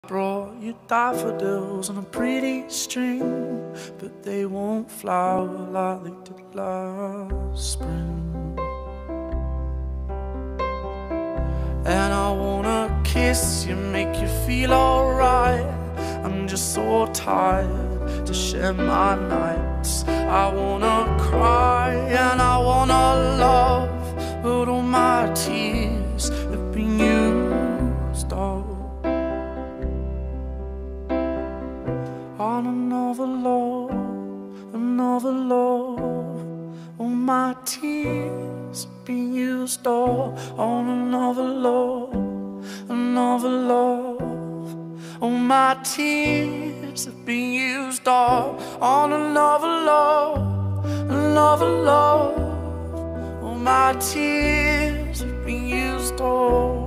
Brought you daffodils on a pretty string, but they won't flower like they did last spring. And I wanna kiss you, make you feel alright. I'm just so tired to share my nights. I wanna cry and I wanna love, but all my tears have been used up on another love, another love. All my tears have been used up on another love, another love. All my tears have been used up on another love, another love. All my tears have been used up.